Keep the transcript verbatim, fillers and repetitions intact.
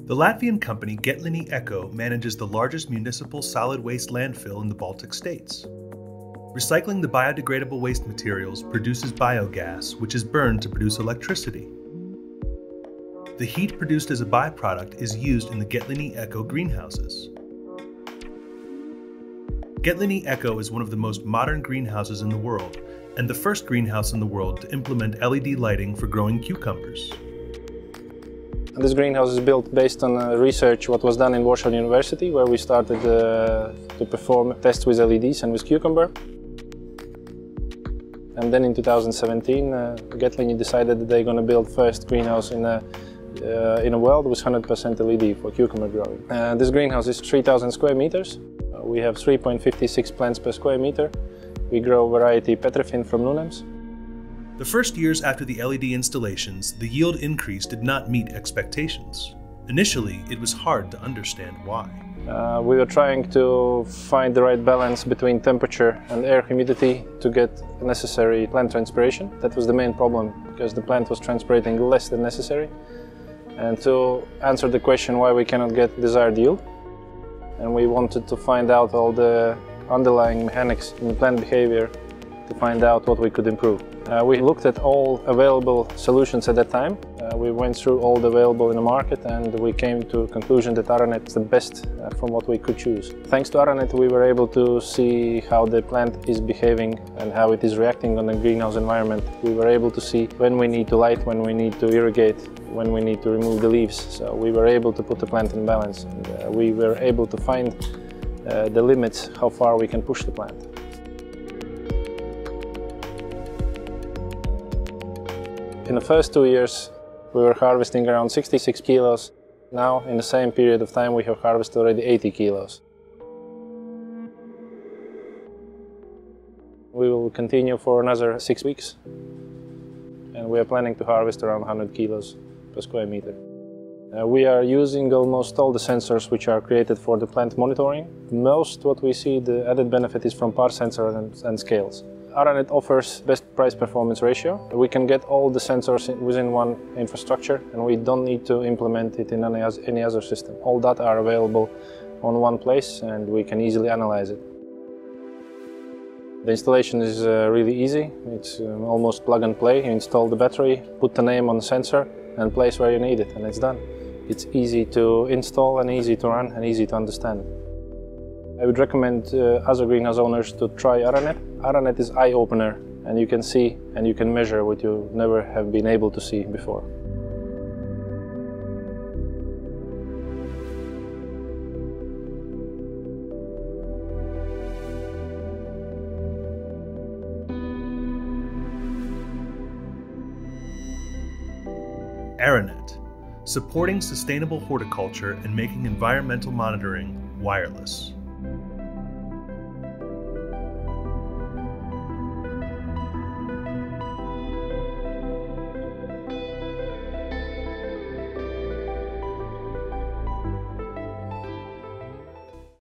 The Latvian company Getlini Eko manages the largest municipal solid waste landfill in the Baltic states. Recycling the biodegradable waste materials produces biogas, which is burned to produce electricity. The heat produced as a byproduct is used in the Getlini Eko greenhouses. Getlini Eko is one of the most modern greenhouses in the world, and the first greenhouse in the world to implement L E D lighting for growing cucumbers. This greenhouse is built based on uh, research what was done in Warsaw University, where we started uh, to perform tests with L E Ds and with cucumber. And then in two thousand seventeen, uh, Getlini decided that they're going to build first greenhouse in a, uh, in a world with one hundred percent L E D for cucumber growing. Uh, this greenhouse is three thousand square meters. Uh, we have three point five six plants per square meter. We grow variety Petrifin from Nunems. The first years after the L E D installations, the yield increase did not meet expectations. Initially, it was hard to understand why. Uh, we were trying to find the right balance between temperature and air humidity to get necessary plant transpiration. That was the main problem, because the plant was transpirating less than necessary. And to answer the question why we cannot get desired yield, and we wanted to find out all the underlying mechanics in the plant behavior to find out what we could improve. Uh, we looked at all available solutions at that time. Uh, we went through all the available in the market, and we came to a conclusion that Aranet is the best uh, from what we could choose. Thanks to Aranet, we were able to see how the plant is behaving and how it is reacting on the greenhouse environment. We were able to see when we need to light, when we need to irrigate, when we need to remove the leaves. So we were able to put the plant in balance, and uh, we were able to find uh, the limits, how far we can push the plant. In the first two years, we were harvesting around sixty-six kilos. Now, in the same period of time, we have harvested already eighty kilos. We will continue for another six weeks, and we are planning to harvest around one hundred kilos per square meter. Uh, we are using almost all the sensors which are created for the plant monitoring. Most what we see, the added benefit is from par sensor and, and scales. Aranet offers best price-performance ratio. We can get all the sensors within one infrastructure, and we don't need to implement it in any, any other system. All data are available on one place, and we can easily analyze it. The installation is uh, really easy. It's um, almost plug and play. You install the battery, put the name on the sensor, and place where you need it, and it's done. It's easy to install and easy to run and easy to understand. I would recommend uh, other greenhouse owners to try Aranet. Aranet is eye-opener, and you can see and you can measure what you never have been able to see before. Aranet, supporting sustainable horticulture and making environmental monitoring wireless.